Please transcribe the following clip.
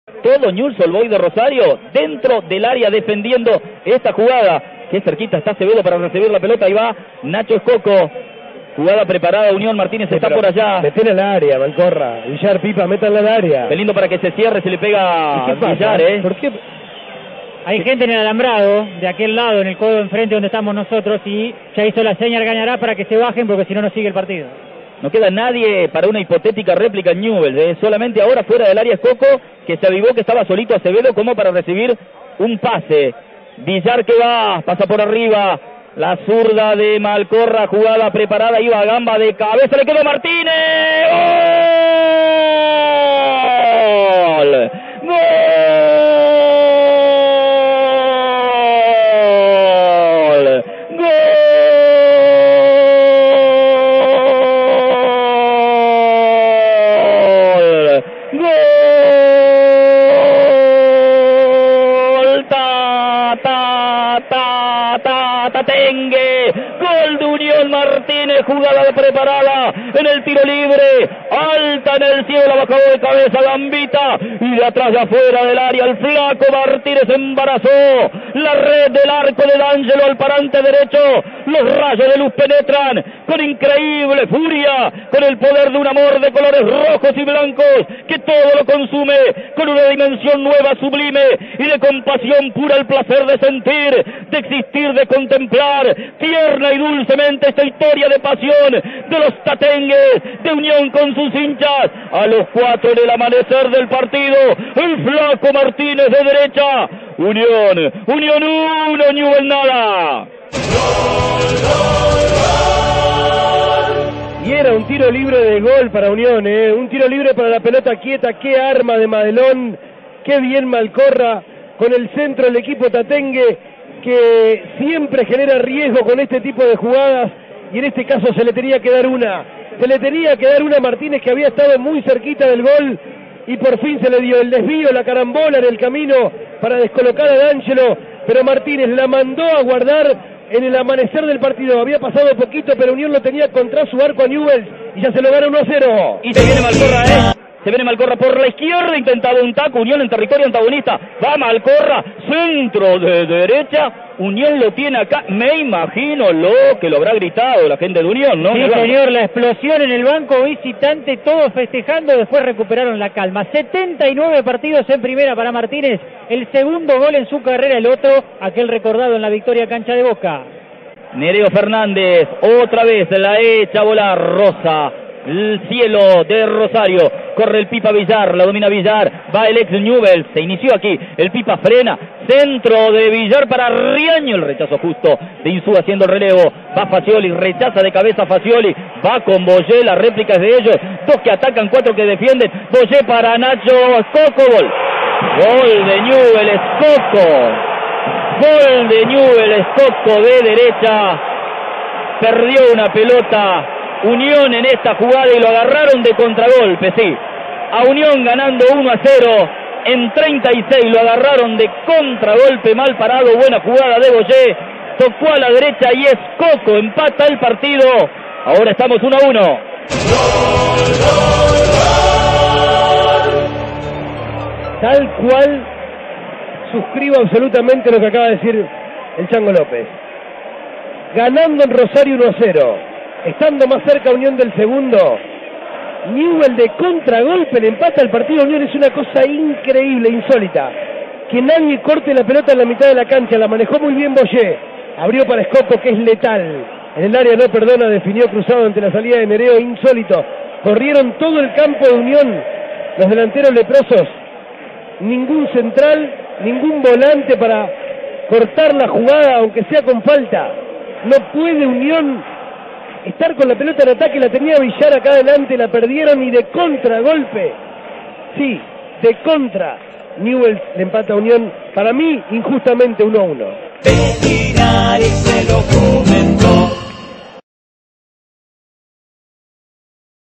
Todo Newell's Old Boys de Rosario dentro del área defendiendo esta jugada. Qué cerquita está Acevedo para recibir la pelota. Ahí va Nacho Escoco. Jugada preparada, Unión. Martínez está por allá. Metele al área, Malcorra. Villar, Pipa, métanle al área. Qué lindo para que se cierre, se le pega a Villar, ¿Por qué? Hay gente en el alambrado, de aquel lado, en el codo enfrente donde estamos nosotros, y ya hizo la señal Gañará para que se bajen, porque si no, no sigue el partido. No queda nadie para una hipotética réplica en Newell's, solamente ahora fuera del área Escoco, que se avivó que estaba solito Acevedo como para recibir un pase. Villar que va, pasa por arriba, la zurda de Malcorra, jugada preparada, iba Gamba de cabeza, le quedó Martínez. ¡Gol! ¡Gol! Tatengue, gol de Unión. Martínez, jugada preparada en el tiro libre, alta en el cielo, la bajó de cabeza Gambita, y de atrás de afuera del área el flaco Martínez embarazó la red del arco de D'Angelo al parante derecho. Los rayos de luz penetran con increíble furia, con el poder de un amor de colores rojos y blancos que todo lo consume, con una dimensión nueva, sublime y de compasión pura, el placer de sentir, de existir, de contemplar tierna y dulcemente esta historia de pasión de los tatengues, de Unión con sus hinchas. A los 4 en el amanecer del partido, el flaco Martínez de derecha. Unión 1, Newell's nada. Y era un tiro libre de gol para Unión, un tiro libre para la pelota quieta. Qué arma de Madelón, qué bien Malcorra con el centro del equipo tatengue, que siempre genera riesgo con este tipo de jugadas, y en este caso se le tenía que dar una a Martínez, que había estado muy cerquita del gol, y por fin se le dio el desvío, la carambola en el camino para descolocar a D'Angelo, pero Martínez la mandó a guardar en el amanecer del partido. Había pasado poquito, pero Unión lo tenía contra su arco a Newell's, y ya se lo gana 1-0. Y se viene Malcorra, Se viene Malcorra por la izquierda, intentaba un taco, Unión en territorio antagonista, va Malcorra, centro de derecha, Unión lo tiene acá, me imagino lo que lo habrá gritado la gente de Unión, ¿no? Sí, señor, la explosión en el banco visitante, todos festejando, después recuperaron la calma. 79 partidos en primera para Martínez, el segundo gol en su carrera, el otro, aquel recordado en la victoria cancha de Boca. Nereo Fernández, otra vez la echa a volar Rosa. El cielo de Rosario, corre el Pipa Villar, la domina Villar, va el ex Newell's, se inició aquí, el Pipa frena, centro de Villar para Riaño, el rechazo justo de Insúa haciendo el relevo, va Facioli, rechaza de cabeza Facioli, va con Boyé, la réplica es de ellos, 2 que atacan, 4 que defienden, Boyé para Nacho Escoco, gol de Newell's, Escoco, gol de Newell's, Escoco de derecha, perdió una pelota Unión en esta jugada y lo agarraron de contragolpe, sí. A Unión ganando 1-0 en 36, lo agarraron de contragolpe, mal parado, buena jugada de Boyé, tocó a la derecha y Escoco empata el partido. Ahora estamos 1-1. Tal cual suscribo absolutamente lo que acaba de decir el Chango López. Ganando en Rosario 1-0. Estando más cerca Unión del segundo, Newell's de contragolpe le empata el partido. Unión es una cosa increíble, insólita. Que nadie corte la pelota en la mitad de la cancha, la manejó muy bien Boyé. Abrió para Escoco, que es letal. En el área no perdona, definió cruzado ante la salida de Nereo, insólito. Corrieron todo el campo de Unión, los delanteros leprosos. Ningún central, ningún volante para cortar la jugada, aunque sea con falta. No puede Unión estar con la pelota en ataque, la tenía Villar acá adelante, la perdieron y de contragolpe, sí, de contra, Newell's le empata a Unión, para mí injustamente 1-1. Vecinari se lo comentó.